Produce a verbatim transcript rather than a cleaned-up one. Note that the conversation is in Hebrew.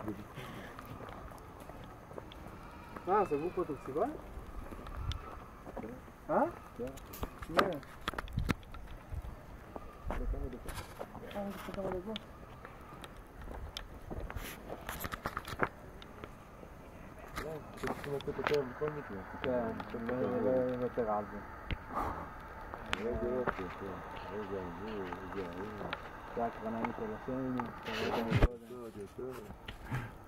אה, סגרו פה את הפסיבה? אה? כן. שנייה. לכמה דקות. אה, יש כמה דקות. לא, צריכים לתת יותר בכל מקרה. כן, לא נוותר על זה. רגע יופי, כן. רגע, רגע, רגע. זה הקרנאים של השם, אתה רואה את המקודם.